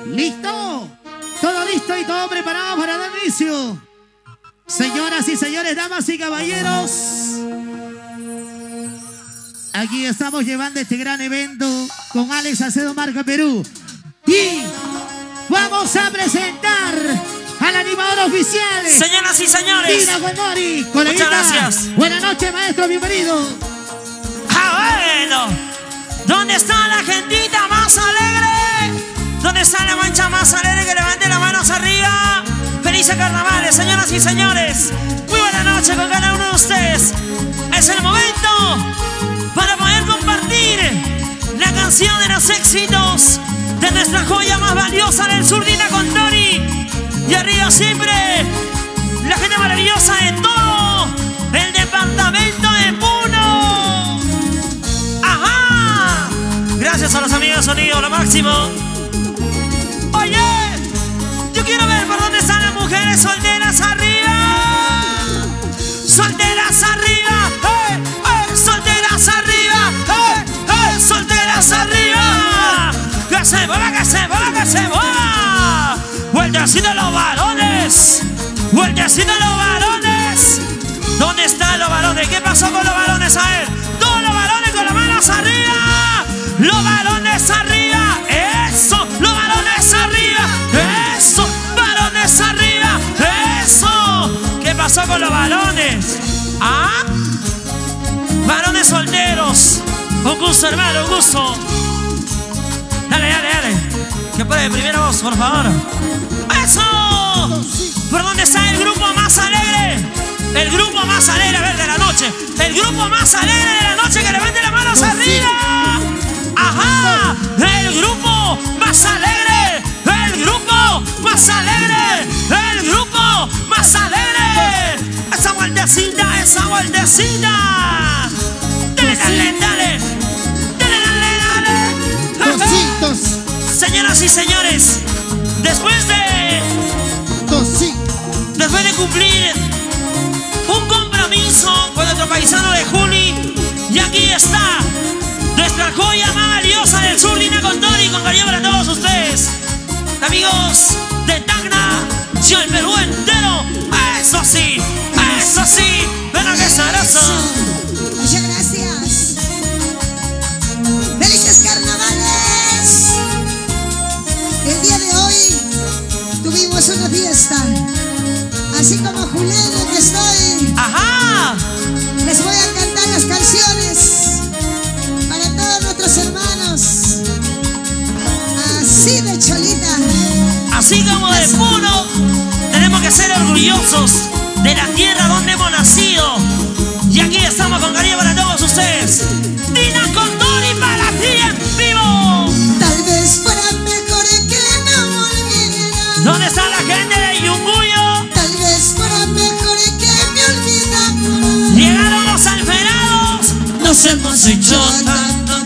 ¿Listo? Todo listo y todo preparado para dar inicio. Señoras y señores, damas y caballeros, aquí estamos llevando este gran evento con Alex Salcedo Marca Perú. Y vamos a presentar al animador oficial. Señoras y señores, Dina Gondori, coleguita. Muchas gracias. Buenas noches, maestro, bienvenido. Bueno, ¿dónde está la gentita más alegre? ¿Dónde está la mancha más alegre? Que levante las manos arriba. Felices carnavales, señoras y señores. Muy buena noche con cada uno de ustedes. Es el momento para poder compartir la canción de los éxitos de nuestra joya más valiosa del sur, Dina Gondori. Y arriba siempre la gente maravillosa de todo el departamento de Puno. ¡Ajá! Gracias a los amigos de sonido, lo máximo. Oye, yo quiero ver por dónde están las mujeres solteras arriba. Solteras arriba. Solteras arriba. Solteras arriba. Que se mueva, que se mueva, que se mueva. Vueltecito los varones. Vueltecito los varones. ¿Dónde están los varones? ¿Qué pasó con los varones? A ver, todos los varones con las manos arriba. Los varones arriba. Eso, los varones arriba. Eso, varones arriba. Eso. ¿Qué pasó con los varones? ¿Ah? Varones solteros. Un gusto, hermano, un gusto. Dale, dale, dale. Que pruebe primero vos, por favor. ¡Eso! ¿Por dónde está el grupo más alegre? El grupo más alegre, a ver, de la noche. El grupo más alegre de la noche, que levante las manos arriba. ¡Ajá! El grupo más alegre. El grupo más alegre. El grupo más alegre. Esa vueltecita, esa vueltecita. Dale, dale, dale. Dale, dale, dale. Cositos. Señoras y señores, después de cumplir un compromiso con nuestro paisano de Juli, y aquí está nuestra joya más valiosa del sur, Dina Gondori, con cariño para todos ustedes, amigos de Tacna, y el Perú entero. Eso sí, pero que sabroso. Muchas gracias. Felices carnavales. El día de hoy tuvimos una fiesta, así como Juliana que estoy. ¡Ajá! Les voy a cantar las canciones para todos nuestros hermanos, así de cholita. Así como de Puno, tenemos que ser orgullosos de la tierra donde hemos nacido. Y aquí estamos con cariño para todos ustedes. Dina Gondori para ti en vivo. Tal vez fuera mejor que no volviera. ¿Dónde está la gente de Yunguyo? Tal vez fuera mejor que me olvidara. Llegaron los alferados. Nos hemos hecho tanto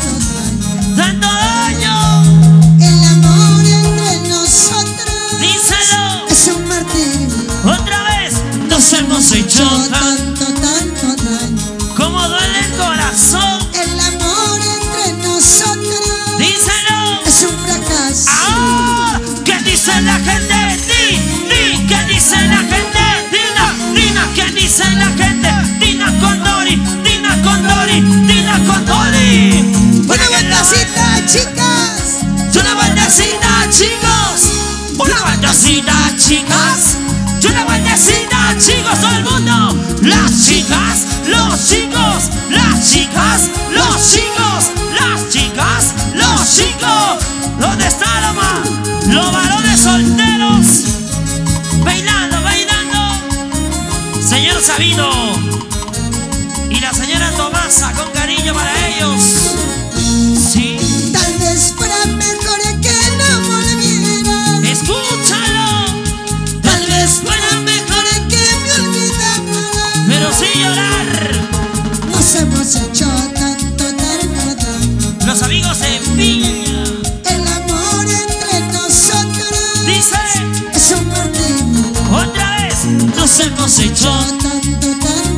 daño. El amor entre nosotros, Díselo es un martirio. otra vez. Nos hemos hecho tanto daño. como duele el corazón. El amor entre nosotros, Díselo. es un fracaso. ¡Ah! ¿Qué dice la gente de ti? ¿Qué dice la gente? Dina, ¿qué dice la gente? Dina Gondori, Dina Gondori, Dina Gondori. Una vueltecita, chicas. Una vueltecita, chicos. Una vueltecita, chicas. Una vueltecita, chicos, todo el mundo. Las chicas, los chicos, las chicas, los chicos, las chicas, los chicos. ¿Dónde está los varones solteros? Bailando, bailando. Señor Sabino y la señora Tomasa, con cariño para ellos. Sí. Tal vez fuera mejor que no volviera. Escúchalo. Tal vez fuera mejor, Que me olvidara. pero sin llorar. Nos hemos hecho tanto daño. Los amigos de Viña. El amor entre nosotros, Dice es un martirio. otra vez. Nos hemos hecho Tanto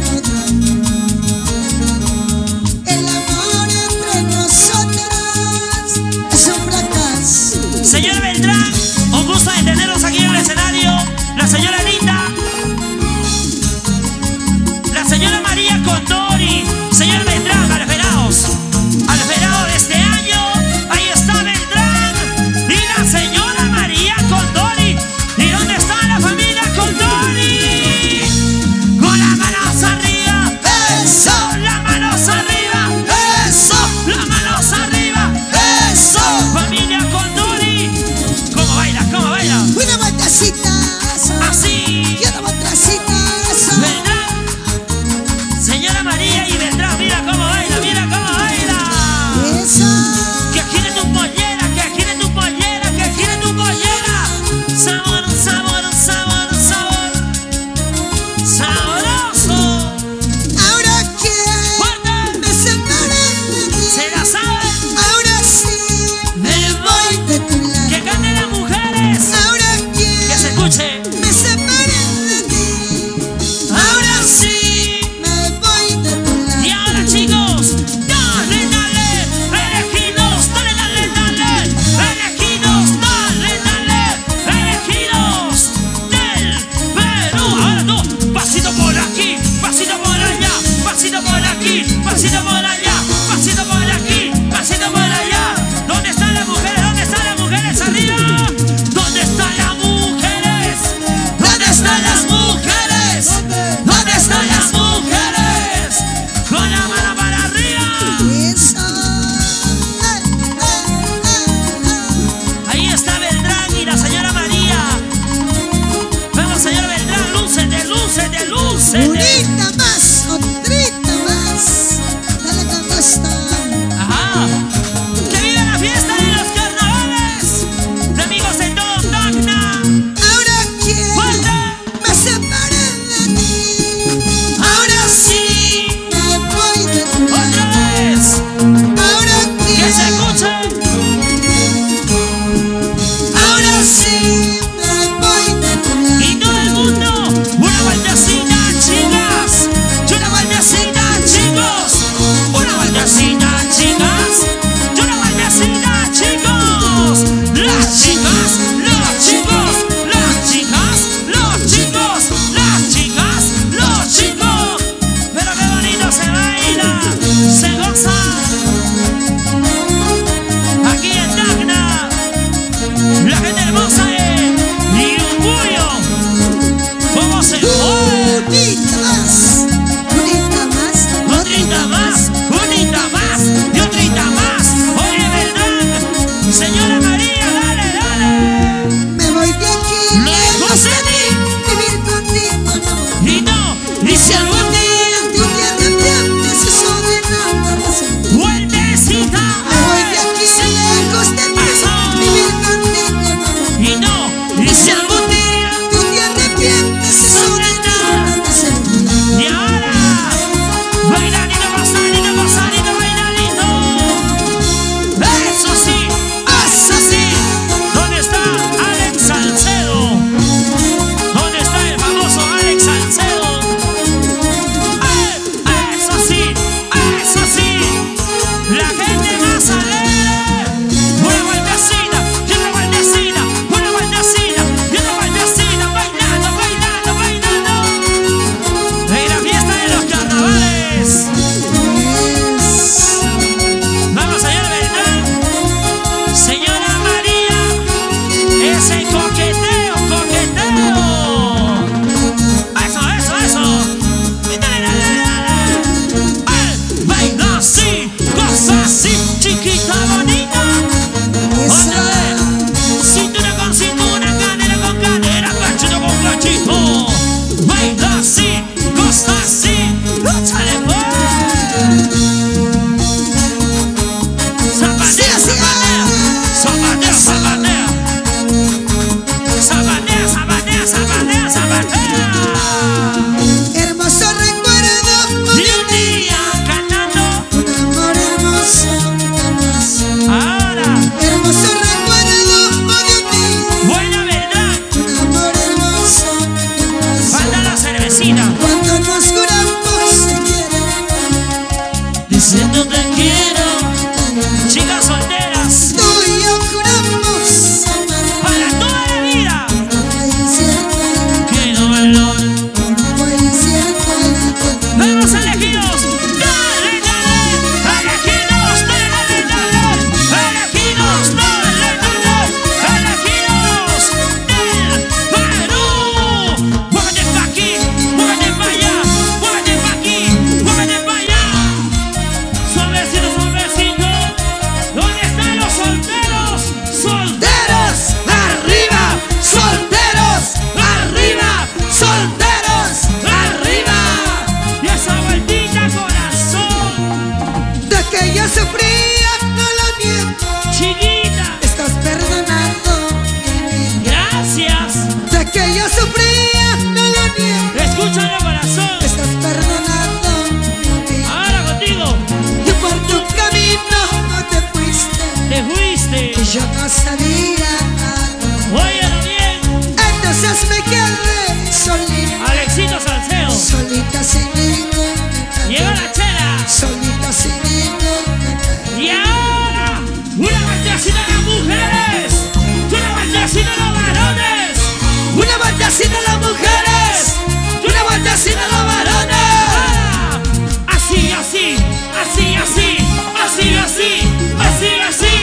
sabía. Óyelo bien. Entonces me quedé solita. Alexito Salcedo. Solita sin ningún pecado. Llegó la chela. Solita sin ningún pecado. Y ahora, una vueltecita a las mujeres. Una vueltecita a los varones. Una vueltecita a las mujeres. Una vueltecita a los varones. Ah, así, así, así, así, así, así, así, así.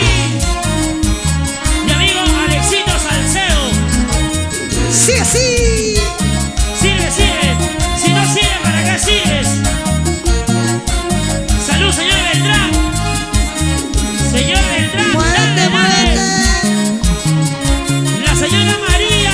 Mi amigo Alexito Salcedo. Sí, sí. Sigue, sigue. Si no sigues, ¿para qué sigues? Salud, señor Beltrán. Señor Beltrán. Muévete, dale, dale. muévete. La señora María.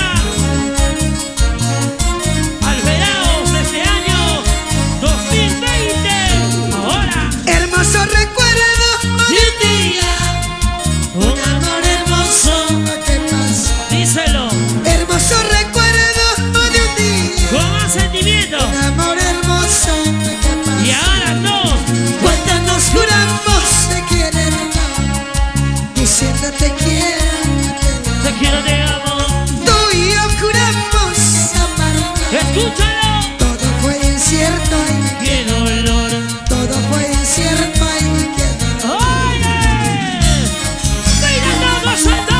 Alberados de este año 2020. Ahora. Hermoso recuerdo de un día. Un amor hermoso. ¿Qué pasa? Díselo. Hermoso recuerdo de un día. Con más sentimiento. Un amor hermoso. ¿Qué pasa? Y ahora dos. Cuando nos juramos de querernos, diciendo te quiero, Te quiero, te amo. tú y yo juramos amarnos. Escúchalo. Todo fue incierto y Qué dolor. todo fue incierto y qué dolor. ¡Oye! ¡Bailando gozando!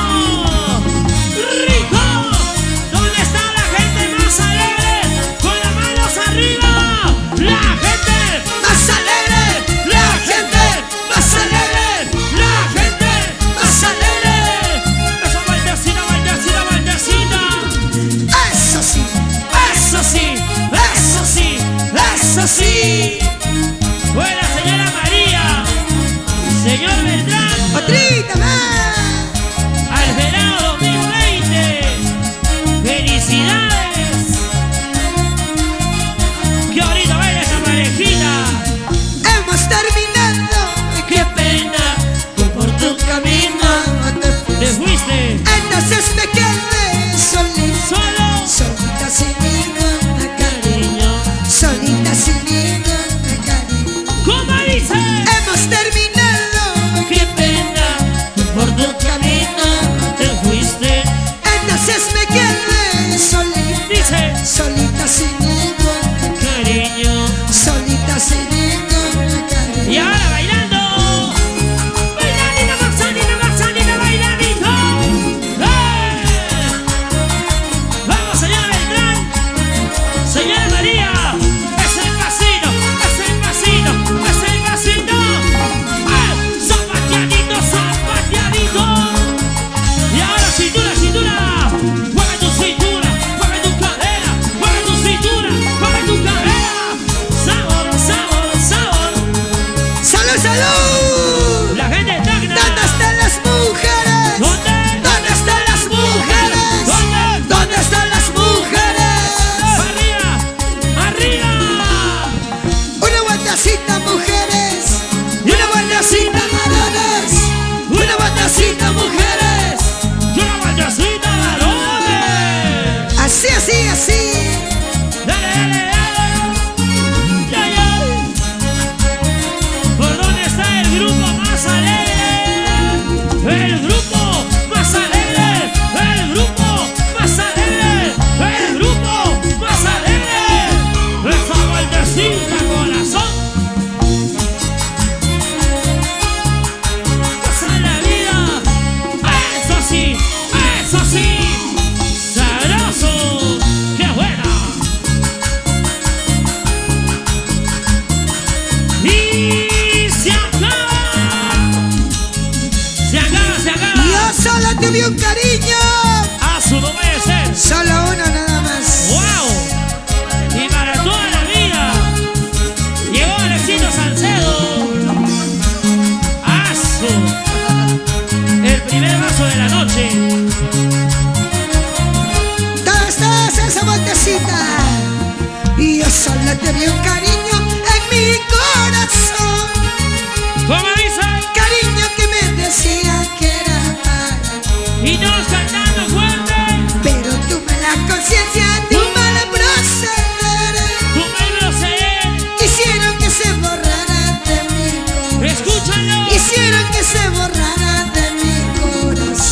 ¡Rico! ¿Dónde está la gente más alegre? Con las manos arriba. La gente Más alegre, la gente más alegre. La gente más alegre. Esa vueltecita, vueltecita, vueltecita. eso sí. Eso sí, eso sí, eso sí. Buena señora María. Señor Beltrán. Otrita más. Al verano 2020. ¡Felicidades! ¡Qué bonito baila esa parejita! Hemos terminado. ¡Qué pena! Que por tu camino te fuiste Entonces me quedé solita. solo, Solita sin ningún cariño. solita sin ningún cariño. ¿Cómo dice? Hemos terminado. ¡Qué pena! Que por tu camino te fuiste. Entonces me quedé solita. Dice, Solita sin ningún cariño. solita sin ningún cariño. Y ahora bailando. Bailadito, Roxanita, Roxanita, bailadito. ¡Eh! Vamos, señora Beltrán. Señora María. Es el pasito, es el pasito, es el pasito. ¡Eh! Zapateadito, zapateadito. Y ahora cintura, cintura. Mueve tu cintura, mueve tu cadera, mueve tu cintura, mueve tu cadera. Sabor, sabor, sabor. ¡Salud, salud! La gente está ¿Dónde gritando. están las mujeres? ¿Dónde? ¿Dónde están las mujeres? ¿Dónde? ¿Dónde están las mujeres? Arriba, arriba. Una vueltecita, mujeres. Y una vueltecita, varones. Una vueltecita, mujeres. Y una vueltecita, varones. Así, así, así. Dale, dale, dale. Ya, ya. ¿Por dónde está el grupo más alegre? El grupo más alegre. El grupo más alegre. El grupo más alegre. Esa vueltecita, corazón. Pasa la vida. Eso sí, eso sí. Sabroso. ¡Qué buena! Y se acaba. Se acaba, se acaba. Yo solo te vi un cariño. A su no puede ser. Solo uno nada más. ¡Wow! Y para toda la vida. Llegó Alexito Salcedo. ¡Asu! El primer vaso de la noche. Todas esa vueltecita. Y yo solo te vi un cariño en mi corazón. ¿Cómo dice? Cariño que me decía que era para. Y todos cantando fuerte. Pero tú me la conciencia, tu mala proceder. Tu pueblo se Hicieron que se borrara de mi corazón. escúchalo. Hicieron que se borrara de mi corazón.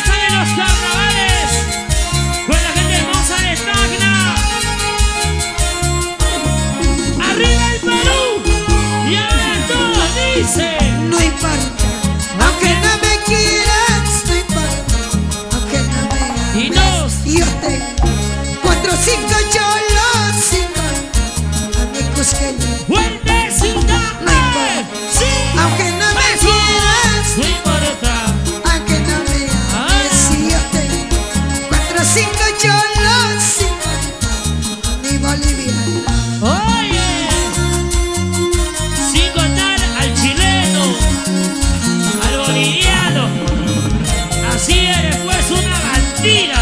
fiesta de los carnavales con la gente hermosa de Tacna. ¡Arriba el Perú! Y ahora todos dicen: no importa, aunque no me quieras, no importa, aunque no me ames. Y dos. Yo tengo 4 o 5 cholos, 5 amigos que yo. ¡Fuerte sin No importa, sí. aunque no me quieras, No importa. aunque no me ames. Si yo tengo 4 o 5 cholos, 5 mi boliviano. Oye, sin contar al chileno, al boliviano, así eres pues una bandida.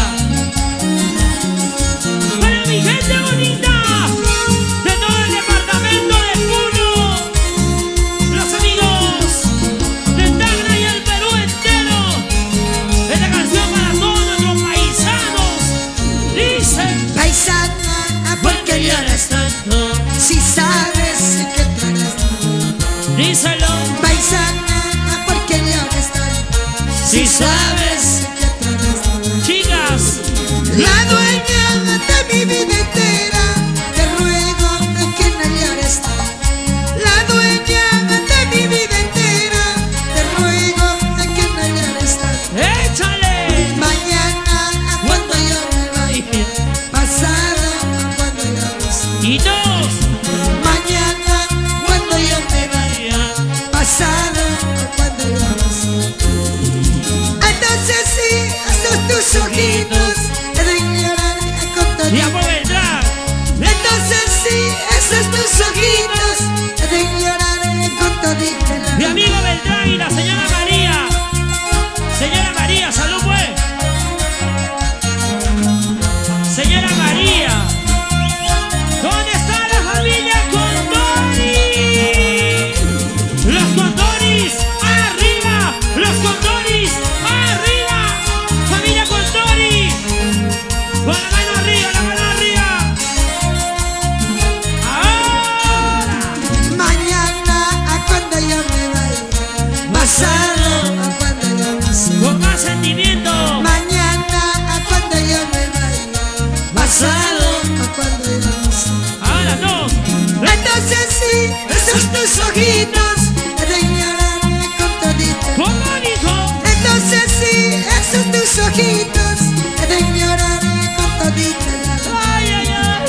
Para mi gente bonita de todo el departamento de Puno, los amigos de Tacna y el Perú entero, esta canción para todos nuestros paisanos. Dicen: Paisana, ¿por qué lloras tanto? Si sabes que tragas tanto. díselo, Paisana, ¿por qué lloras tanto? si sabes, que tragas tanto. chicas. La dueña de mi vida entera, te ruego que no llores tanto. La dueña de mi vida entera, te ruego que no llores tanto. ¡Échale! Mañana cuando yo me vaya, pasado cuando yo me Y dos. mañana cuando yo me vaya, pasado cuando yo me entonces sí, estos tus ojitos deben llorar con todo. Tiempo vendrá. Entonces sí, esos tus ojitos deben llorar con todita la Mi amigo Beltrán y la señora María. Señora María, salud pues. Señora María. ¿Dónde está la familia Condori? Los Condoris, arriba. Los Condoris, arriba. Familia Condori. Con la mano arriba, la mano arriba. Ahora. mañana cuando yo me vaya, pasado cuando yo me Con más sentimiento. mañana cuando yo me vaya, pasado cuando yo me Ahora no. entonces sí, esos tus ojitos deben llorar con todita. ¿Cómo dijo? Entonces sí, esos tus ojitos deben llorar con todita la Ay, ay, ay.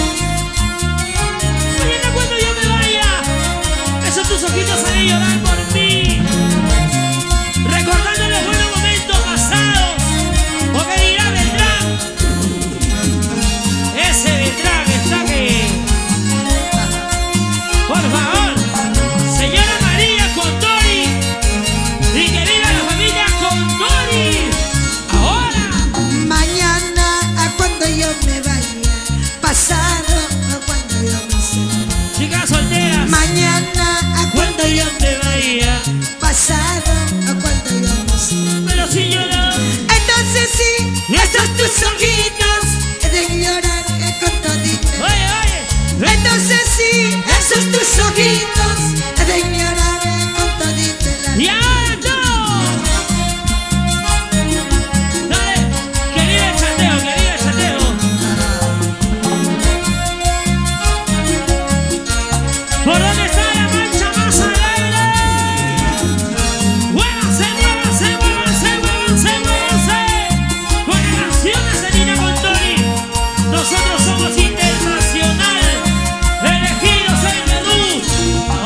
Mañana cuando yo me vaya, esos tus ojitos han de llorar por mí. Recordando los buenos momentos pasados. Porque dirá Beltrán. Ese Beltrán está que... Por favor, señora María Condori. Y que viva la familia Condori. Ahora. mañana cuando yo me vaya, pasado cuando yo me Chicas solteras. mañana Cuando yo me vaya. pasado cuando yo me Pero si yo no. entonces sí, esos tus ojitos deben llorar con todita. Oye, oye. Entonces sí, esos tus ojitos deben llorar con todita la Y ahora todo. Dale, que vive el chateo, que vive el chateo. ¿Por dónde está la mancha más alegre? Muévanse, muévanse, muévanse, muévanse, muévanse. Con las canciones de Nina Condori. Nosotros somos internacional, elegidos en Perú.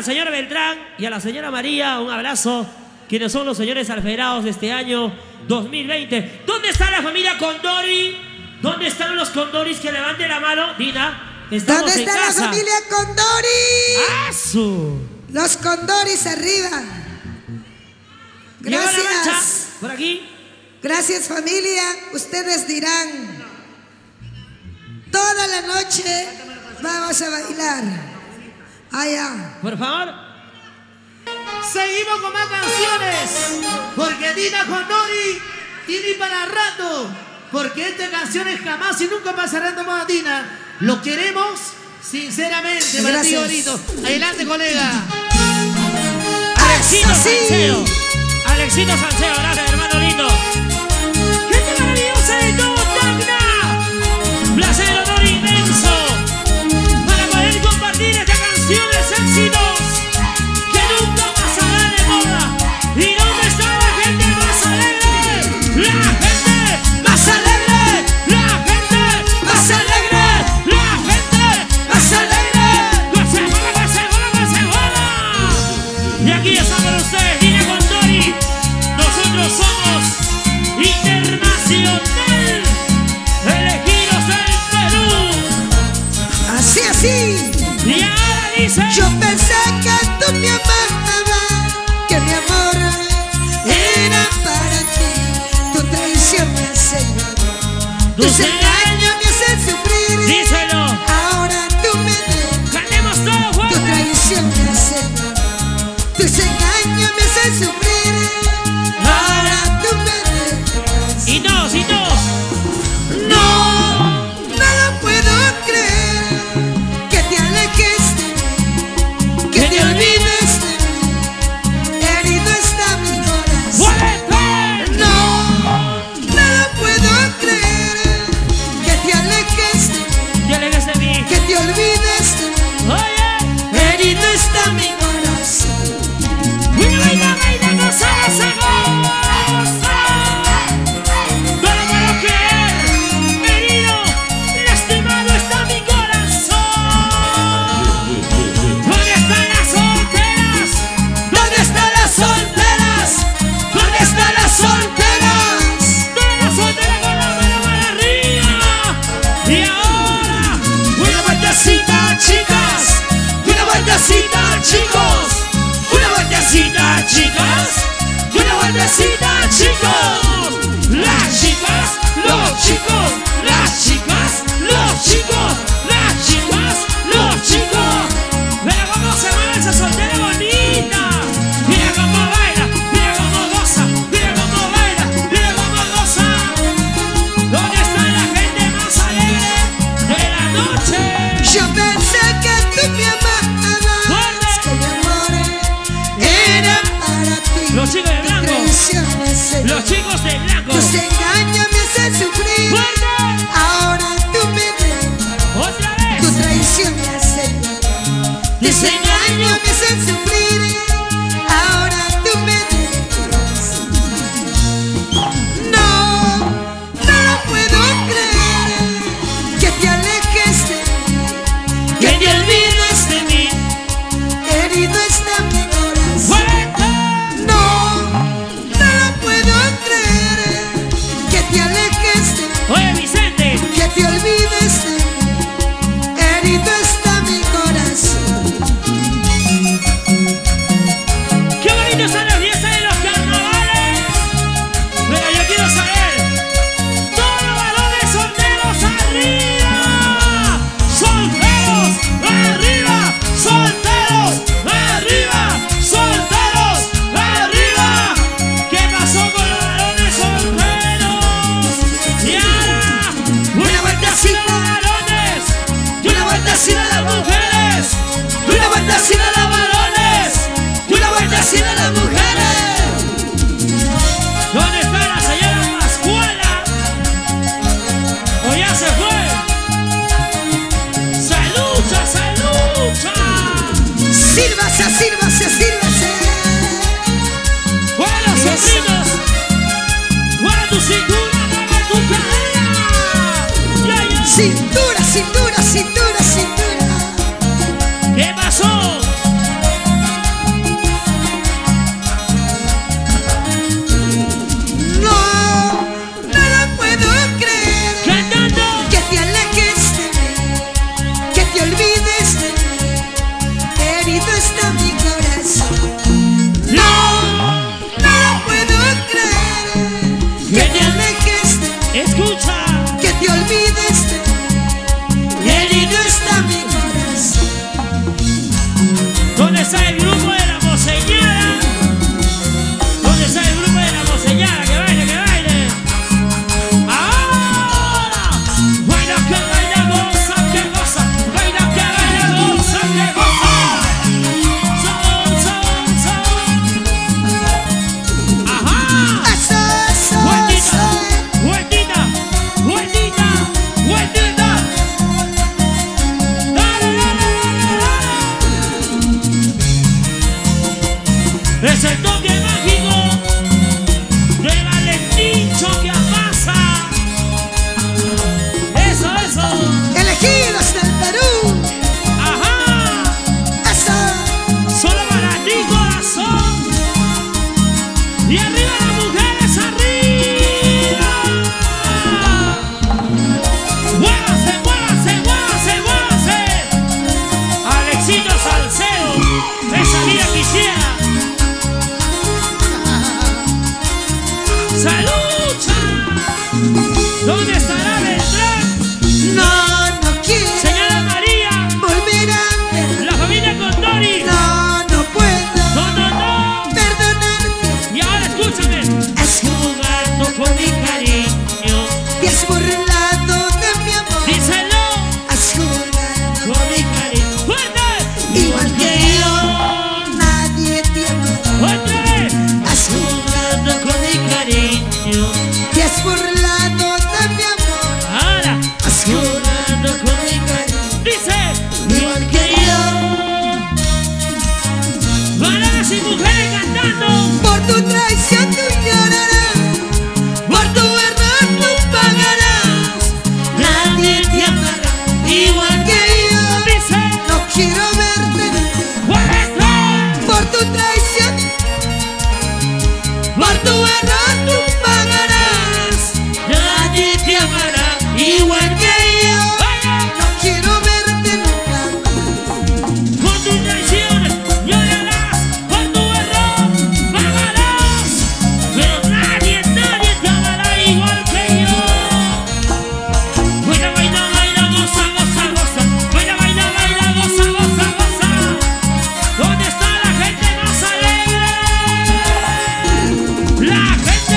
al señor Beltrán y a la señora María, un abrazo, quienes son los señores alferados de este año 2020. ¿Dónde está la familia Condori? ¿Dónde están los Condoris? Que levanten la mano, Dina. Estamos ¿Dónde está la familia Condori? ¡Asu! Los Condoris arriba. Gracias. Por aquí. Gracias, familia. Ustedes dirán, toda la noche vamos a bailar. Allá. Por favor. Seguimos con más canciones, porque Dina Condori tiene para rato, porque estas canciones jamás y nunca pasarán de moda, Dina. Lo queremos sinceramente, para ti, bonito. Adelante, colega. Alexito Salceo. Alexito Salceo, gracias, hermano lindo. Gente maravillosa de todo Tacna. Placer, honor inmenso para poder compartir esta canción de éxitos que nunca pasará de moda. ¿Y dónde está la gente más alegre? La gente más alegre. La gente más alegre. La gente más alegre. ¡Guasegola! Y aquí está para ustedes, Dina Condori. Nosotros somos Internacional, elegidos del Perú. Así, así. Y ahora dice: yo pensé que tú me amabas, que mi amor era para ti. Tu traición me hace llorar, tus engaños me hacen sufrir. Díselo. Ahora tú me dejas. Cantemos todo, Juan. Tu traición me hace llorar, tus engaños me hacen sufrir. Ahora tú me dejas. Y dos, y dos. No, no lo puedo creer, que te alejes de mí, que te olvides de mí. Herido está mi corazón. No, no lo puedo creer, que te alejes de mí, Te alejes de mí. que te olvides de mí. Oye. Herido está mi corazón. Y baila, baila, goza, goza, goza. No lo puedo creer. Herido, lastimado está mi corazón. ¿Dónde están las solteras? ¿Dónde están las solteras? ¿Dónde están las solteras? Todas las solteras con la mano para arriba. Y ahora, Una vueltecita, chicas. Una vueltecita, chicos. Una vueltecita, chicas. Una vueltecita, chicos. las chicas, los chicos, las chicas, los chicos, las chicas, los chicos. Mira cómo se mueve esa soltera bonita. Mira cómo baila, mira cómo goza, mira cómo baila, mira cómo goza. ¿Dónde está la gente más alegre de la noche? Yo pensé que tú me amabas, que mi amor era para ti. Los chicos de blanco, Traición me hace los chicos de blanco. tus engaños me hacen sufrir. ¡Fuerte! Ahora tú me dejas. ¡Otra vez! Tu traición me hace llorar, tus engaños me hacen sufrir. Ahora tú me dejas. No, no lo puedo creer, que te alejes de mí, ¡Que te olvides de mí! herido está mi corazón. ¡Fuerte! No, no lo puedo creer, que arriba las mujeres, arriba. Muévanse, muévanse, muévanse, muévanse. Alexito Salcedo, esa vida quisiera. ¡Salucha! ¿Dónde estará Beltrán? No, no quiero. Señora María. Volver a ver. La familia Condori. No, no puedo. No, no, no. Perdonarte. Y ahora escúchame. Has Jugando con mi cariño. Te has burlado de mi amor. Díselo. Has jugado Con mi cariño. ¡Fuerte! igual que yo. Nadie te ama. ¡Fuerte! Has Jugando con mi cariño. Te has burlado de mi amor. Ahora. Has Jugando con mi cariño. Dice. igual que yo. Varones y mujeres cantando. Por tu traición tú llorarás. Por tu error tú pagarás. Nadie te amará igual que yo. Dice. No quiero verte. ¡Fuerte! Por tu traición. Por tu error tú pagarás. Nadie te amará. Igual que yo. ¡Vaya! No quiero verte nunca más. Por tus traiciones llorarás, por tu error pagarás, pero nadie te amará igual que yo. Baila, baila, baila, goza, goza, goza. Baila, baila, baila, goza, goza, goza. ¿Dónde está la gente más alegre? La gente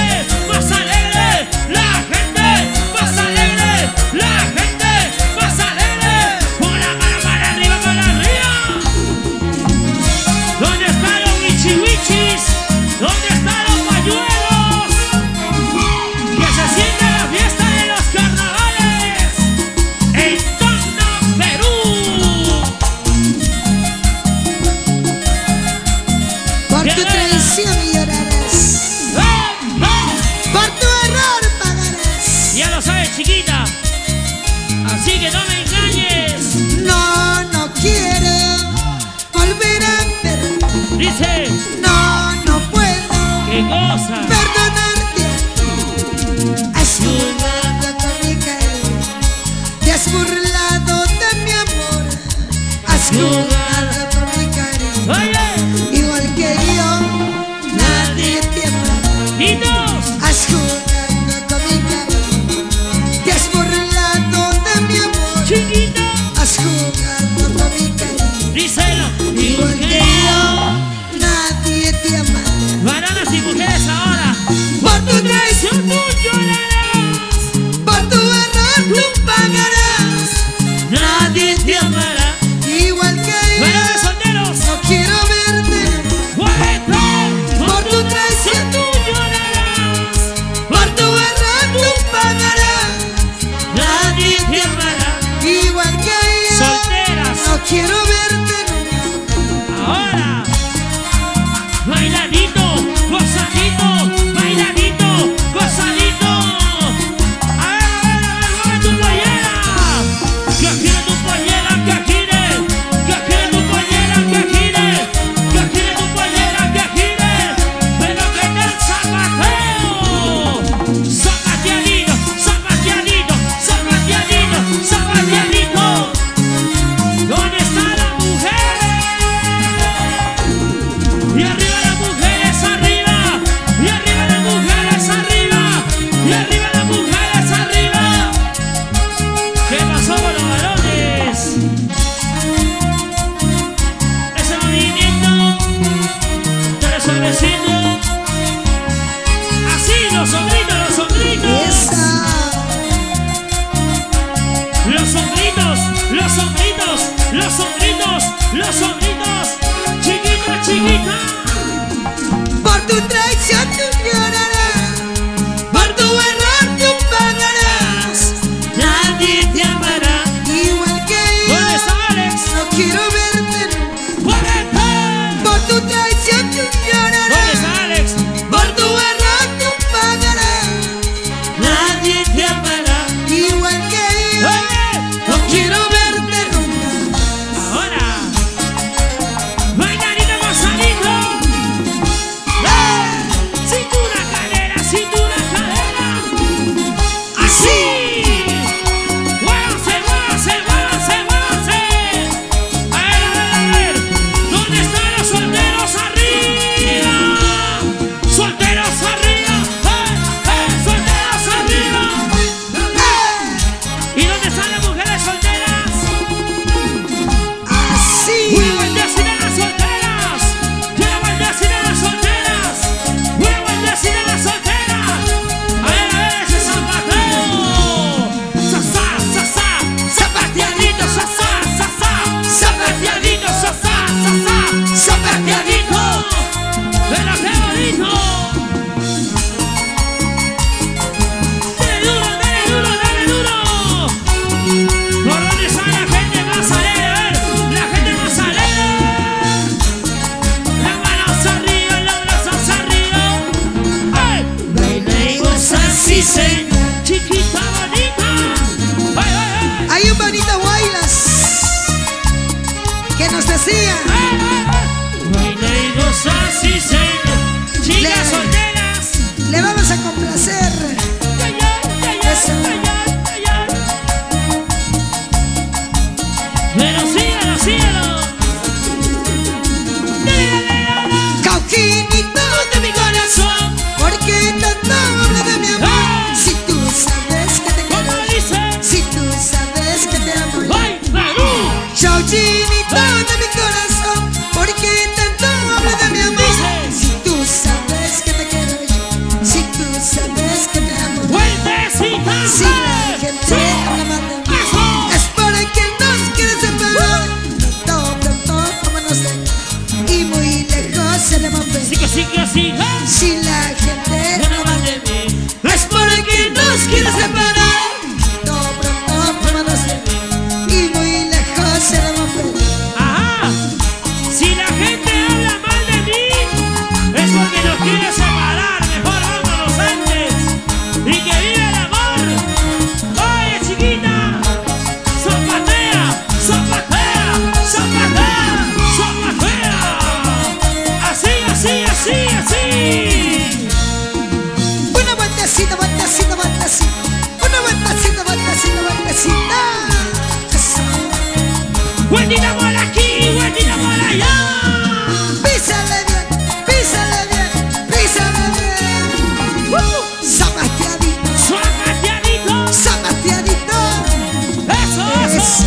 señor. Chiquita bonita. Ay, ay, ay. Hay un bonito Guaylas que nos decía: baila y goza, sí señor. Chicas solteras, le vamos a complacer. Eso. Pero síguelo, síguelo. Cauquinito de mi corazón, ¿por qué tanto hablo de mi amor? Si tú sabes que te quiero, si tú sabes que te amo. Cauquinito de mi corazón, ¿por qué tanto hablo de mi amor? Si tú sabes que te quiero, si tú sabes que te amo. Si la gente habla mal de mí, es porque nos quiere separar. Pronto, vámonos de aquí, y muy lejos seremos ver. Si la gente habla mal de mí, es porque nos quiere separar. Pronto, vámonos de aquí, y muy lejos seremos ver. Ajá. Si la gente habla mal de mí, es porque nos quiere separar. Mejor vámonos antes. Y que viva el amor. Oye, chiquita. Zapatea, zapatea, zapatea, zapatea. Así, así, así, así. Una vueltecita, vueltecita, vueltecita. Una vueltecita, vueltecita, vueltecita. Eso. Vueltita por aquí, vueltita por allá. Písale bien, písale bien, písale bien. Zapateadito, Zapateadito. zapateadito. Eso, eso. Eso.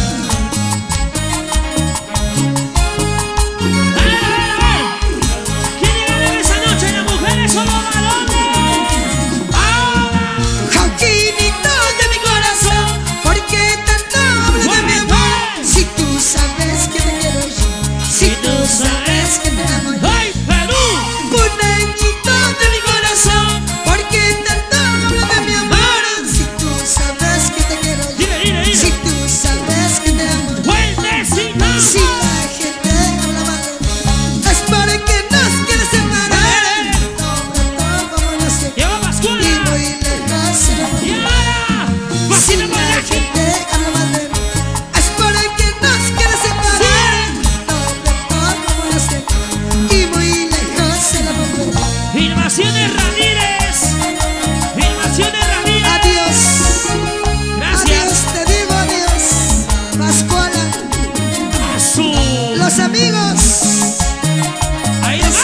¿Quién llega esa noche? ¿Las mujeres o los varones? ¡Ahora! Jauquinito de mi corazón, ¿por qué tanto hablo de mi amor? Si tú sabes que te quiero yo, si tú sabes que te amo yo. ¡Ay, Perú! Muñequito de mi corazón, ¿por qué tanto hablo de mi amor? Si tú sabes que te quiero yo, Dile, dile, dile. si tú sabes que te amo yo. ¡Vueltecita! Si la gente habla mal de mí, es porque nos quiere separar. Pronto, vámonos de aquí, ¡Lleva Pascuala! y muy lejos seremos. ¡Y ahora! Si ¡Pasito por la aquí! gente habla mal de mí, es porque nos quiere separar. Pronto, vámonos de aquí, y muy lejos seremos. Filmaciones Ramírez. Filmaciones Ramírez. Adiós, Gracias. adiós, te digo adiós, Pascuala, Azul. los amigos. Ahí va.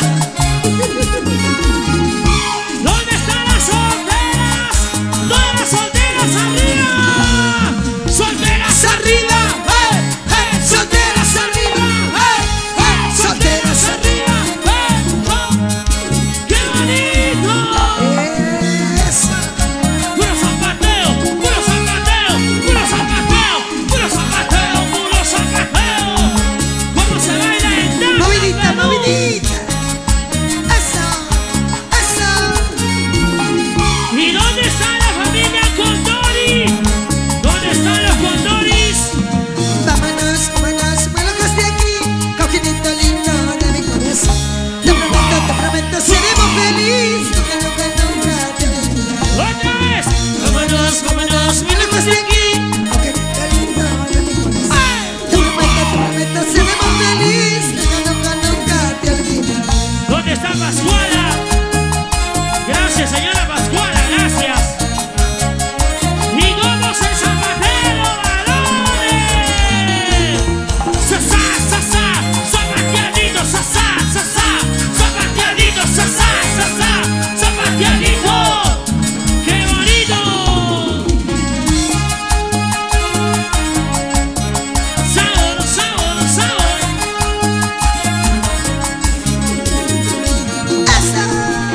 ¿Dónde están las solteras? ¿Dónde las solteras arriba? ¡Solteras arriba! ¡Hey! ¡Hey! ¡Solteras arriba! ¡Hey! ¡Hey! ¡Solteras arriba! ¡Hey! ¡Oh! ¡Qué bonito! Eso. ¡Puro zapateo! ¡Puro zapateo! ¡Puro zapateo! ¡Puro zapateo! ¡Puro zapateo! ¿Cómo se baila en danza, Movidita, Perú? movidita. Eso, eso. ¿Y dónde está la familia Condori? ¿Dónde están los Condoris? Vámonos, vámonos, muy lejos de aquí, Cauquinito lindo de mi corazón. Te prometo, seremos felices. Nunca, nunca, nunca te olvidaré. ¡Otra vez! ¡Vámonos, vámonos! Muy lejos de aquí, Cauquinito lindo de mi corazón. Te prometo, seremos felices. Nunca, nunca, nunca te olvidaré. ¿Dónde está Pascuala? Gracias, señora Pascuala, gracias. ¿Y cómo se zapatero, varones? ¡Sasá, sasá! ¡Zapateadito, sasá, sasá! ¡Zapateadito, sasá, sasá! ¡Zapateadito! ¡Qué bonito! ¡Sabor, sabor, sabor! Eso.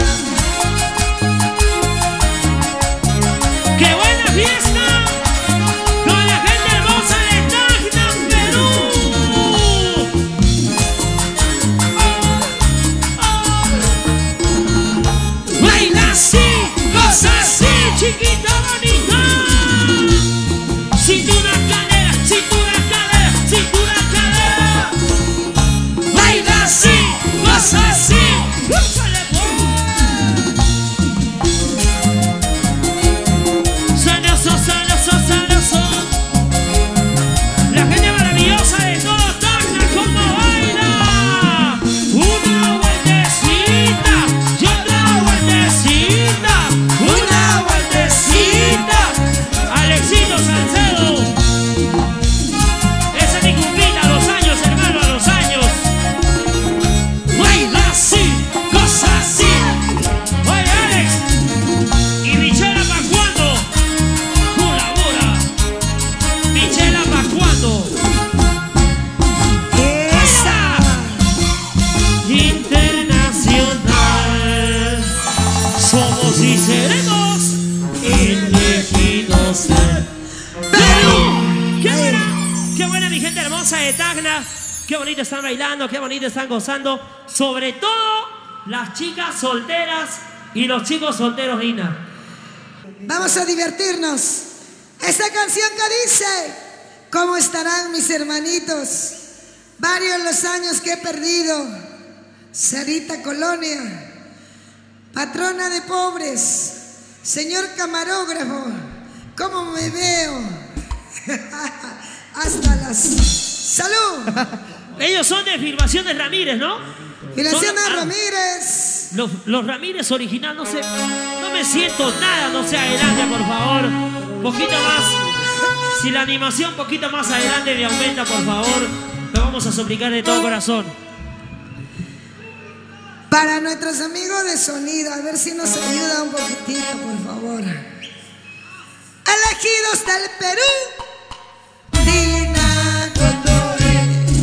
¡Qué buena fiesta! Con la gente hermosa de Tacna, Perú. Baila así, goza así, chiquita bonita. Cintura, cadera, cintura, cadera, cintura, cadera. Baila así, goza así. ¡Úchale, pues! si seremos elegidos del Perú. Qué buena mi gente hermosa de Tacna. Qué bonito están bailando, qué bonito están gozando. Sobre todo las chicas solteras y los chicos solteros, Lina. Vamos a divertirnos. Esta canción que dice: ¿cómo estarán mis hermanitos? Varios los años que he perdido. Sarita Colonia, patrona de pobres. Señor camarógrafo, ¿cómo me veo? Hasta las... ¡Salud! Ellos son de Filmaciones Ramírez, ¿no? Filmaciones Ramírez. Los Ramírez original, no sé, no me siento nada, no sé, adelante por favor. Un poquito más, si la animación un poquito más adelante me aumenta, por favor, lo vamos a suplicar de todo corazón. Para nuestros amigos de sonido, a ver si nos ayuda un poquitito, por favor. Elegidos del Perú, Dina Condori.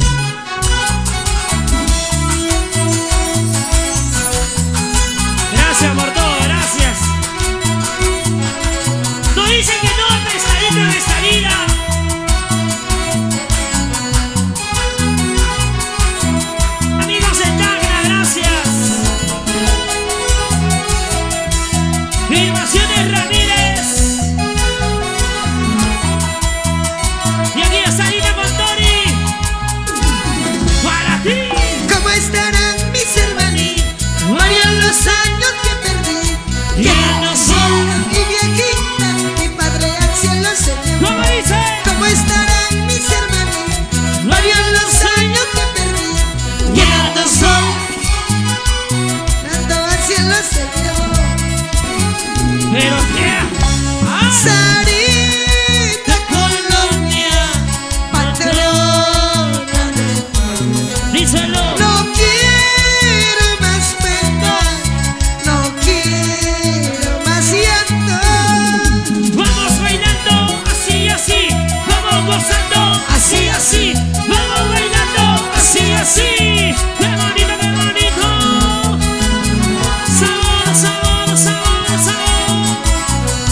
Gracias por todo, gracias. Nos dicen que no hay pesadito en esta vida. Amigos de Tacna, gracias. Filmaciones Ramírez. Y aquí está Dina Condori. Para ti. ¿Cómo estarán mis hermanitos? Varios los años que perdí. Ya no soy. Mi viejita, mi padre al cielo se llevó. ¿Cómo dice? ¿Cómo estarán mis hermanitos? Varios los años que perdí. Ya no soy. Tanto al cielo se llevó. Pero qué. Sarita Colonia, patrona de pobres. Díselo. No quiero más pena, no quiero más llanto. Vamos bailando así, así. Vamos gozando así, así. Vamos bailando así, así. Qué bonito, qué bonito. Sabor, sabor, sabor, sabor.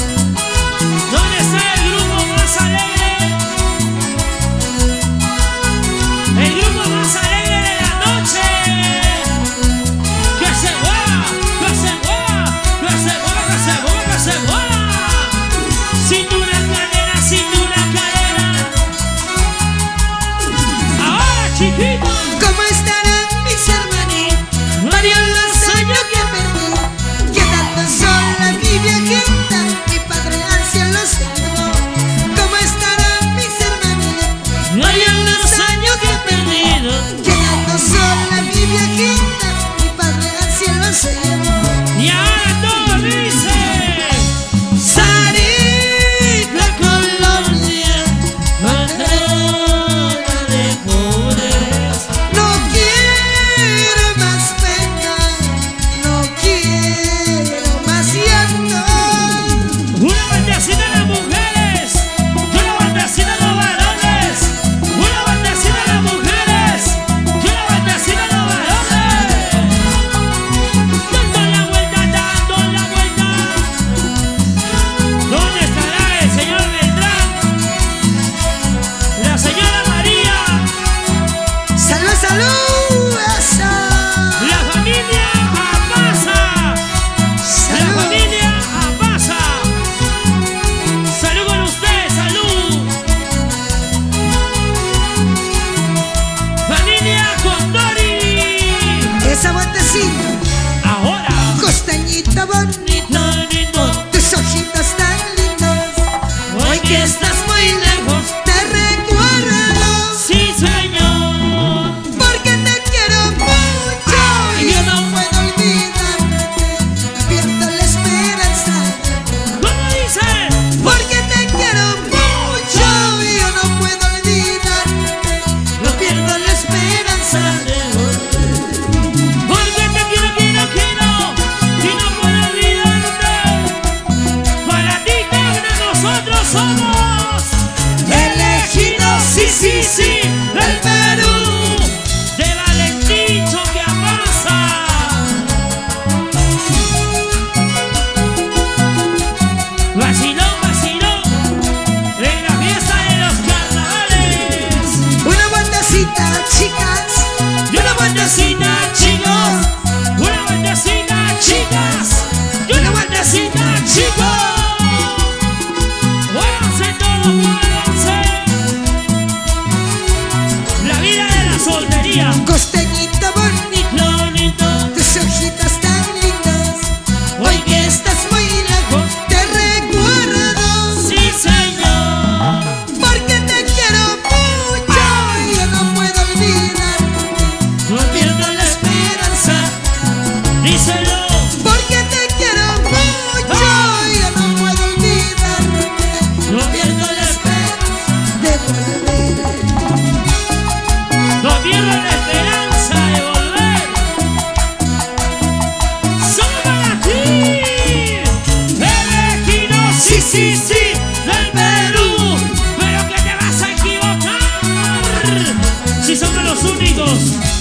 sí, sí, del Perú. Pero que te vas a equivocar si somos los únicos.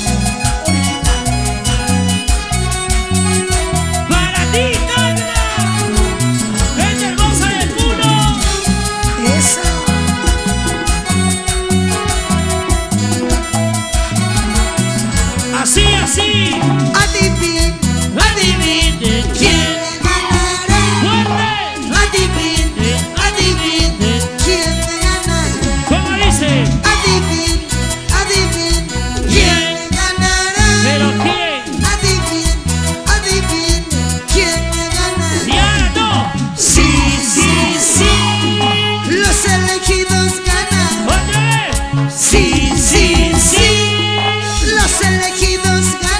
Para ti, Tacna, gente hermosa del mundo. Eso. Así, así. Adivinen, Adivinen quién ganará. fuerte. Adivinen, adivinen quién ganará. ¿Cómo dice? Adivinen, adivinen quién ganará. ¿Pero quién? Adivinen, adivinen quién ganará. Y ahora no. Sí, sí, sí. Los elegidos ganan. Otra vez. Sí, sí, sí. Los elegidos ganan.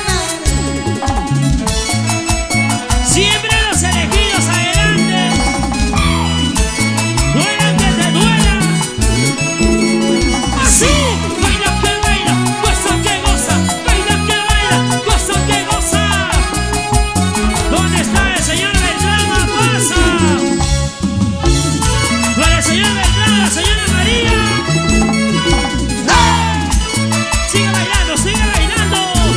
Siempre los elegidos adelante. Duela que te duela. Así. Baila que baila, goza que goza. Baila que baila, goza que goza. ¿Dónde está el señor Beltrán? Pasa. Para el señor Beltrán, la señora María. Sigue bailando, sigue bailando.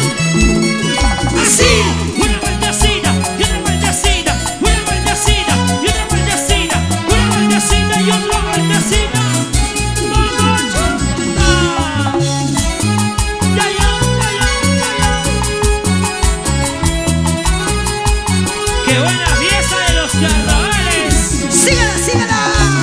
Así. Una vueltecita, y otra vueltecita, una vueltecita, y otra vueltecita, una vueltecita y otra vueltecita. Vamos, chica. Ya, ya, ya, ya, ya. Qué buena fiesta de los carnavales. Sígala, sígala.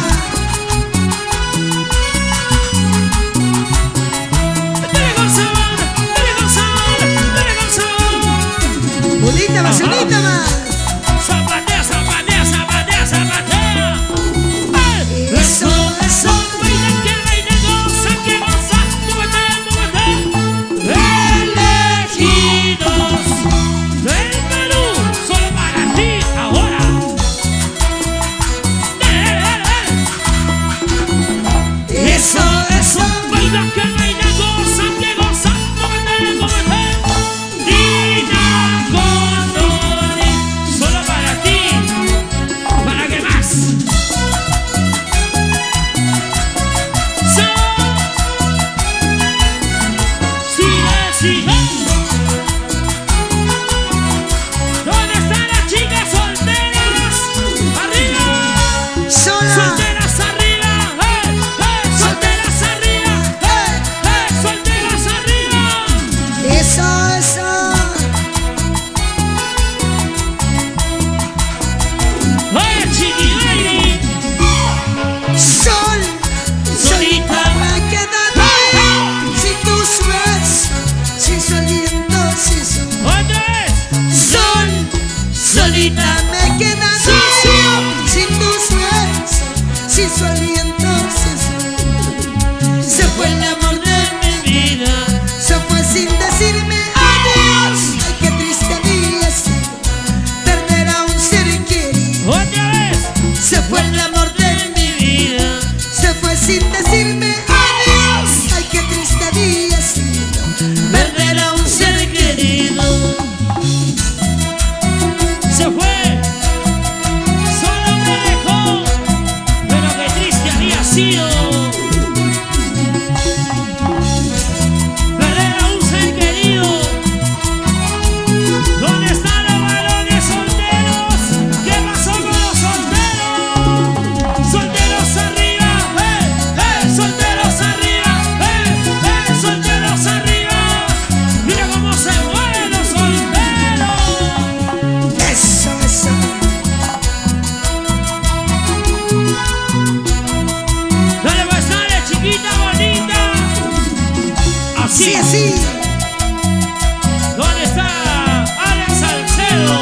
Dale con sabor, dale con sabor, dale con sabor. Bonita más, bonita más. Zapatea, zapatea, zapatea, zapatea. Eso, eso. Baila que baila, goza que goza. Múvete, múvete. Elegidos del Perú, solo para ti ahora. Eso, eso. Baila que baila, goza que goza. Múvete, múvete. Dina Condori, solo para ti. ¿Para qué más? Sigue, sigue. ¿Dónde están las chicas solteras? ¡Arriba! Sola. ¡Solteras arriba! ¡Solteras arriba! ¡Solteras arriba! Eso, eso. Chiqui Sol, solita me he quedado sin tus besos, sin su aliento, sin su. ¡Otra vez! Sol, solita me he quedado sin tus besos, sin su aliento, sin su. Se fue el amor de mi vida, se fue sin decirme adiós. Ay, qué triste había sido perder a un ser querido. ¡Otra vez! Se fue el amor de mi vida, se fue sin decirme adiós. Ay, qué triste había sido perder a un ser querido. Se fue, solo me dejó, pero qué triste había sido perder a un ser querido. ¿Dónde están los varones solteros? ¿Qué pasó con los solteros? Solteros arriba, solteros arriba, solteros arriba. Mira cómo se mueven los solteros. Eso, eso. Dale pues, dale, chiquita bonita. Sí, así. ¿Dónde está Alex Salcedo?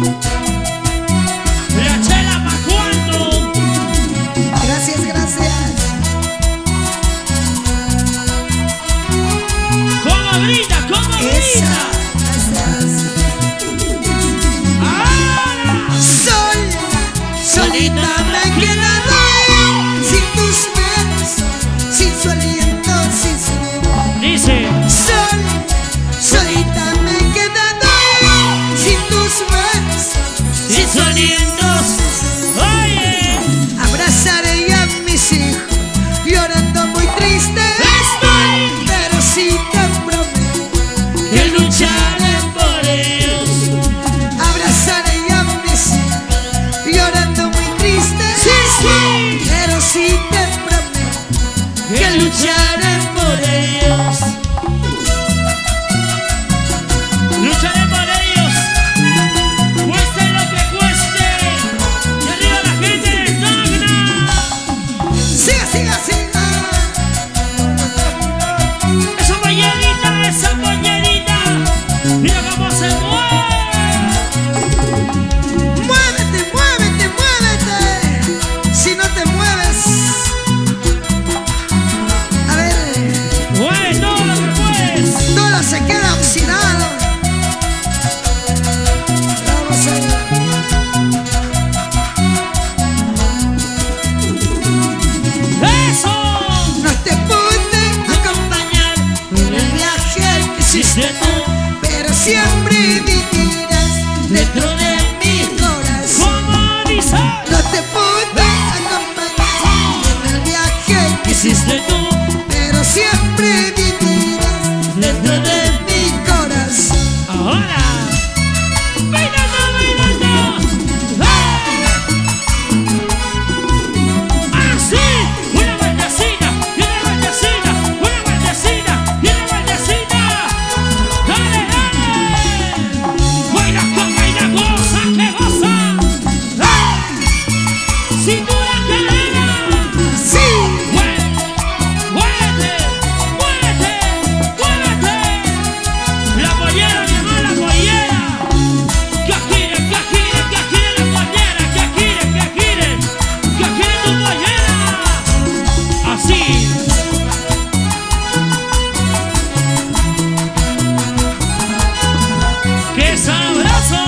Chela Macuando. Gracias, gracias. ¿Cómo grita? ¿Cómo Esa. grita? Gracias. ¡Ahora! Sola, solita me he quedado sin tus besos, sin su aliento, sin su. Dice. Solita me he quedado sin tus besos, Sin su aliento. Oye. Habrá siga así. Esa pollerita, mira cómo se mueve. Muévete, muévete, muévete. Si no te mueves, a ver, Mueve todo lo que puedes. todo se queda oxidado. Vamos a ver. ¡Eso! No te pude acompañar en el viaje que hiciste tú, pero siempre vivirás dentro de mi corazón. ¿Cómo dice? No te pude acompañar en el viaje que hiciste tú, pero siempre vivirás dentro de mi corazón. Ahora. Bailando, bailando. ¡Hey! Así. Una vueltecita, y una vueltecita, una vueltecita, y una vueltecita. Dale, dale. Baila, goza, que goza. ¡Hey! Cintura, cadera. Sí, Muévete, muévete, muévete, muévete. La pollera, mi hermano, la pollera. Que gire la pollera, que gire tu pollera. Así. ¡Qué sabroso!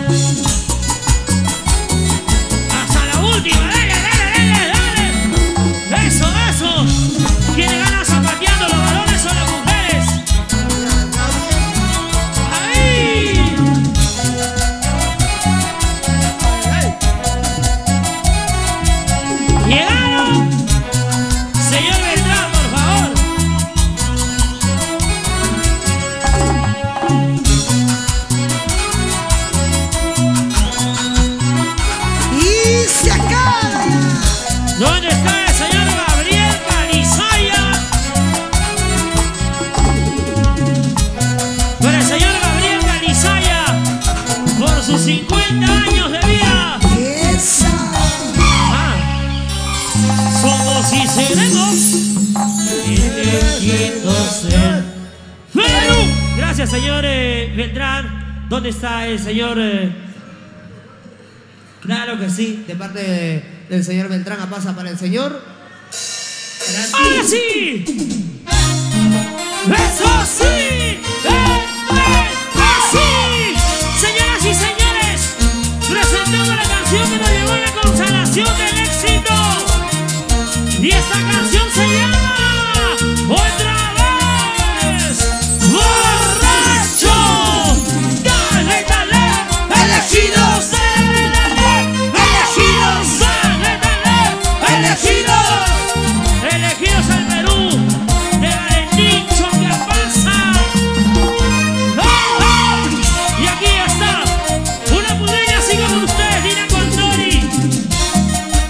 Hasta la última, dale, dale, dale, dale. Eso, eso. ¿Quién gana zapateando, los varones o las mujeres? ¡Ahí! Llegaron. Señor Beltrán, por favor. y se acaba ya. ¿Dónde está el señor Gabriel Calizaya? Para el señor Gabriel Calizaya, por sus 50 años de vida. Esa. Ah, somos y seremos elegidos en Perú. Gracias, señor Beltrán. ¿Dónde está el señor? Claro que sí, de parte del señor Beltrán pasa para el señor. ¡Ahora sí! ¡Eso sí! ¡Así! Señoras y señores, presentando la canción que nos llevó a la consagración del éxito. Y esta canción se llama Otra vez Borracho. Dale, dale, elegidos. Dale, dale, elegidos. Dale, dale, elegidos. Elegidos al Perú de Valentincho, ¿qué pasa? ¡Oh, oh! Y aquí está una pudeña así como ustedes, Dina Contori.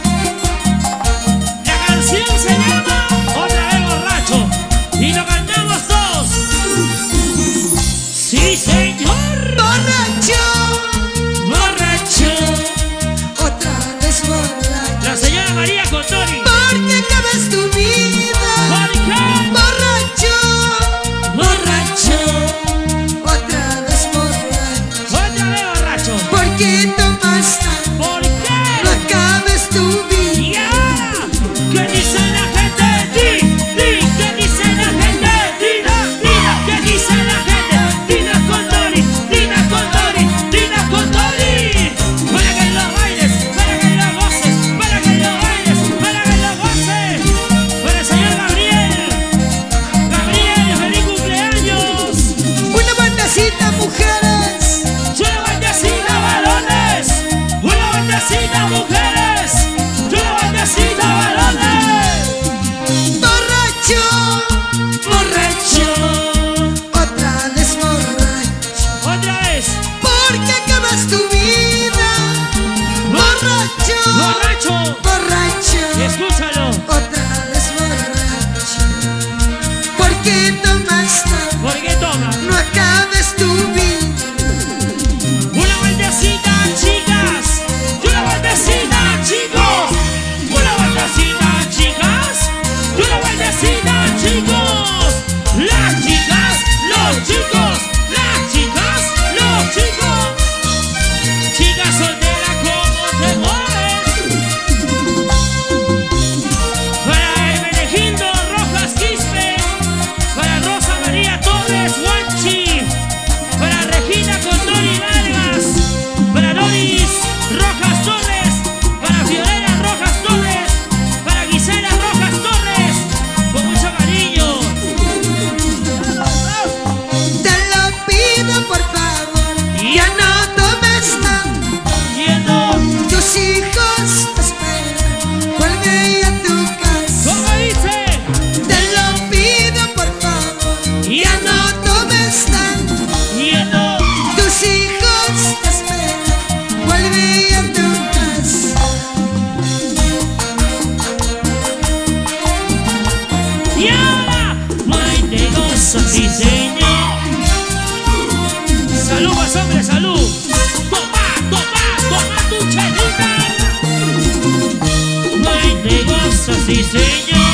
Eso sí, señor.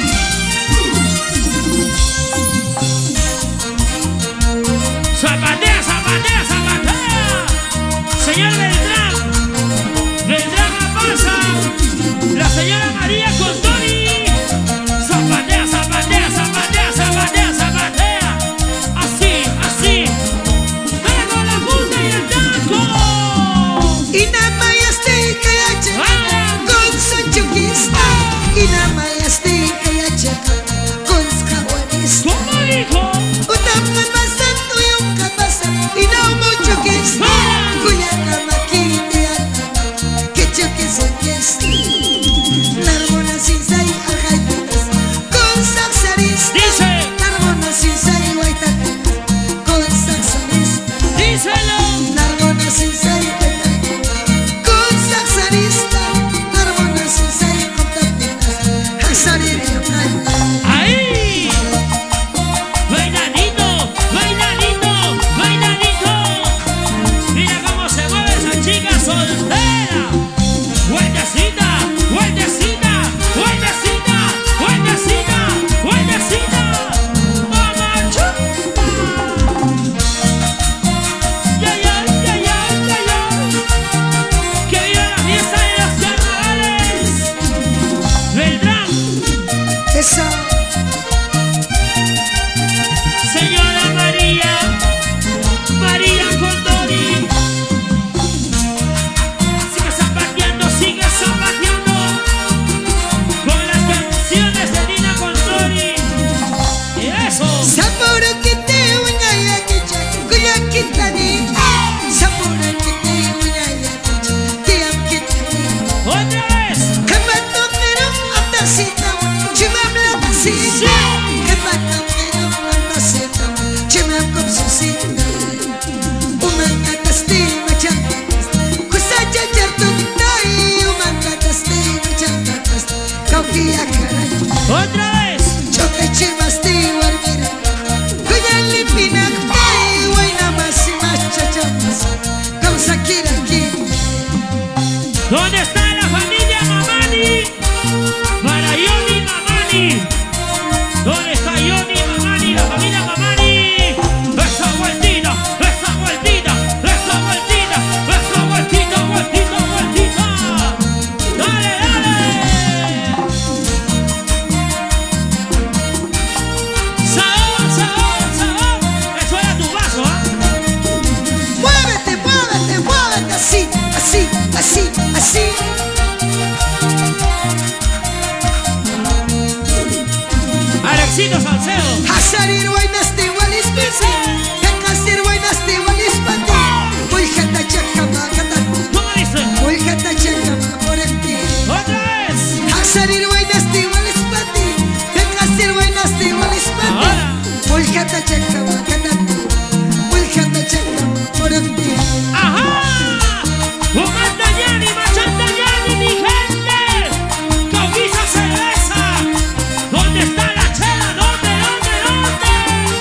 Zapatea, zapatea, zapatea. Señor Beltrán. Beltrán la pasa. La señora María Condori. Zapatea, zapatea, zapatea, zapatea, zapatea. Así, así. Dale con la punta y el taco. Inamayasti kayacha con sanchukista. Inamayasti kayacha con skawanista. ¿Cómo dijo? Utapman pasando yung kabasa. Inamuchukista. Kuyana makitian. Kichukis en fiesta. Narbona sinsay arjaytas. Con saxarista. Dice. Narbona sinsay waitatas. Con saxarista. Díselo. Narbona sinsay con saxarista. Narbona sinsay con tapitas. Haxarir y ojalá. Ahí. Bailanito, bailanito, bailanito. Mira cómo se mueve esa chica soltera. Vueltecita, vueltecita, vueltecita, vueltecita, vueltecita. Mamá chupa. Ya, ya, ya, ya, ya, ya. Que viva la fiesta de los carnavales. Beltrán. Esa. Señora María, María Condori. Sigue zapateando con las canciones de Nina Condori. Y eso. Saburo que te uñaya que ya kuya kitani. Saburo que te uñaya que ya kitani. Otra vez. Kepato pero atasita. Chimamla tasita. Kepato pero atasita. Chimam kopsusita. Umanga tasti macam. Kusaja jatuh dai. Umanga tasti macam. Kau kia karan. Otra vez. Choque chimasti warmira. Kuya lipinak dai. Waina masi machachamas. Kau sakira ki. ¿Dónde está la familia Mamani? Para Yoni Mamani. ¿Dónde está Yoni Mamani? La familia Mamani. Esa vueltita, esa vueltita, esa vueltita, esa vueltita, vueltita, vueltita. Dale, dale. Sabor, sabor, sabor. Eso era tu vaso, ¿ah? Muévete, muévete, muévete. Así, así, así, así. Alexito Salcedo. Hasarir wainasti walis bisi. Hekasir wainasti walis pati. Muy jata chakama katati. ¿Cómo dice? Muy jata chakama por aquí. Otra vez. Hasarir wainasti walis pati. Hekasir wainasti walis pati. Ahora. Muy jata chakama katati. Muy jata chakama por aquí. ¡Ajá! ¡Humantayani, Machantayani, mi gente! ¡Coquisa cerveza! ¿Dónde está la chela? ¿Dónde, dónde, dónde?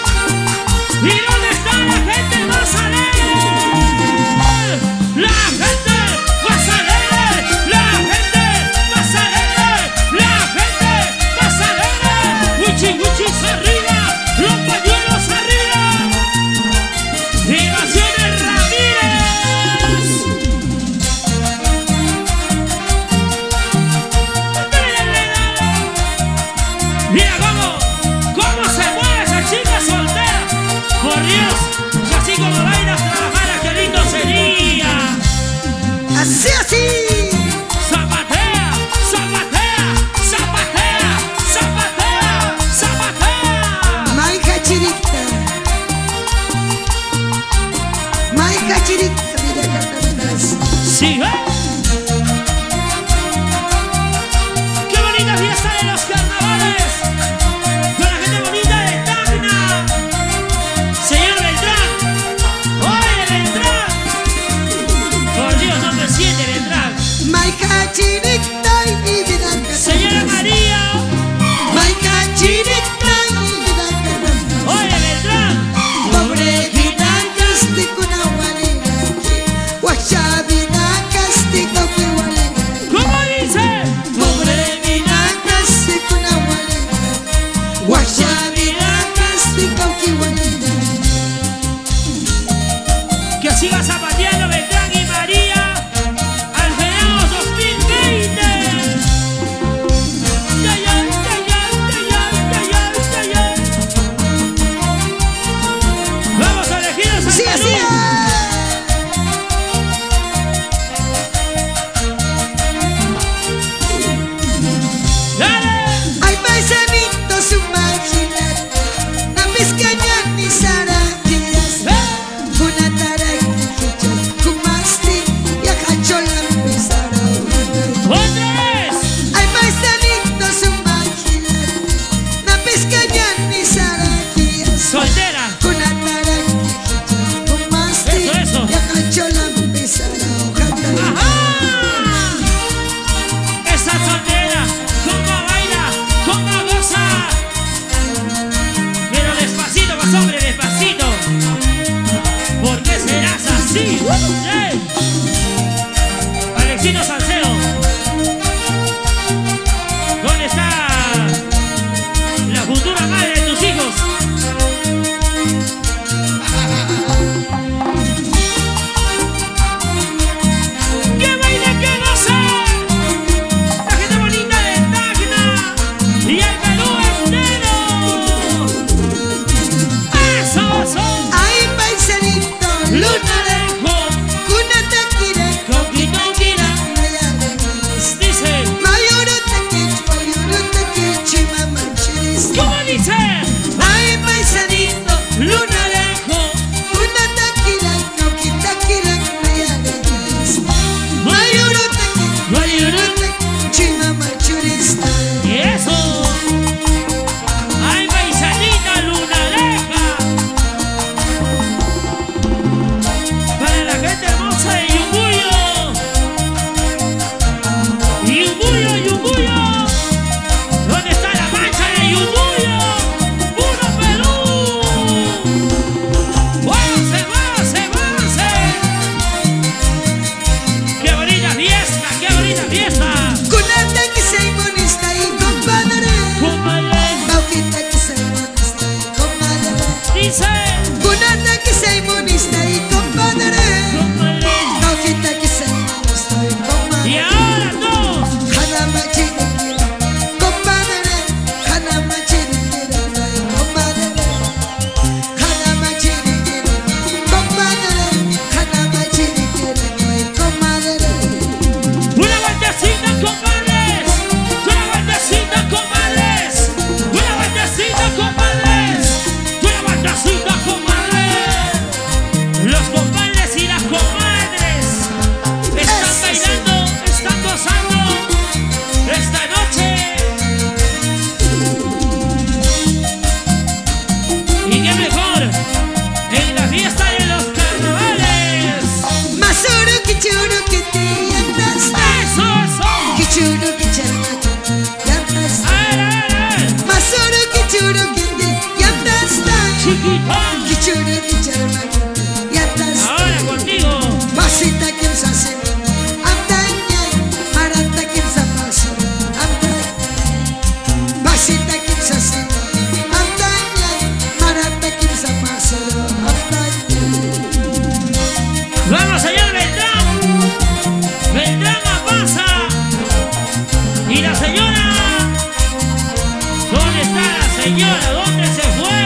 churu que charmaco, ya está. Más oro que churu que ya está. Chiquitón. Que churu que charmaco, ya está. Ahora contigo. Masita que se hace, andaña, marata que se pasa, andaña. Masita que se hace, andaña, marata que se pasa, andaña. Vamos, señor Beltrán. Beltrán pasa. Y la señora. ¿Dónde está la señora? ¿Dónde se fue?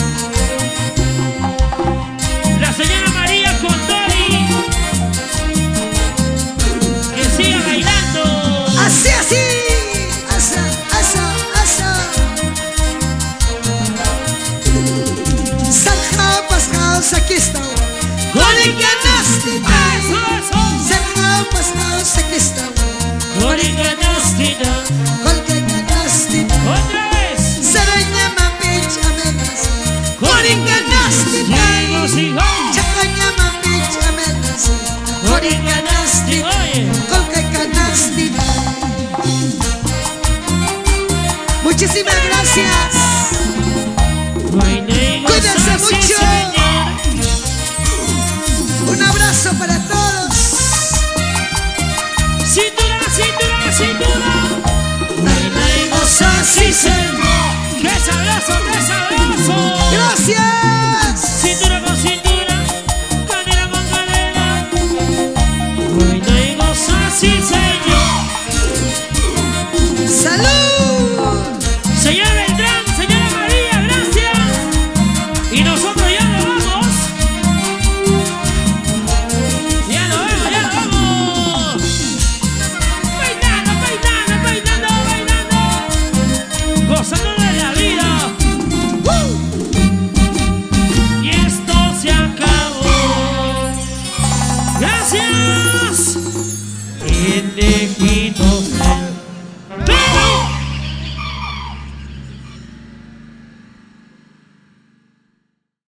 La señora María Condori. Que siga bailando. Así, así, asa, asa, asa. Sarja, pasjaos, aquí está. Coricanastita. Sarja, pasjaos, aquí está. Coricanastita. Coricanastita. Otra vez. Saraña, mapich, amenas. Coricanastita. Chacaña, mapich, amenas. Coricanastita. Oye. Coricanastita. Muchísimas gracias. Cuídense mucho. Un abrazo para todos. Cintura, cintura, cintura. Baila y goza, sí, señor. ¡Qué sabroso, qué sabroso! Gracias.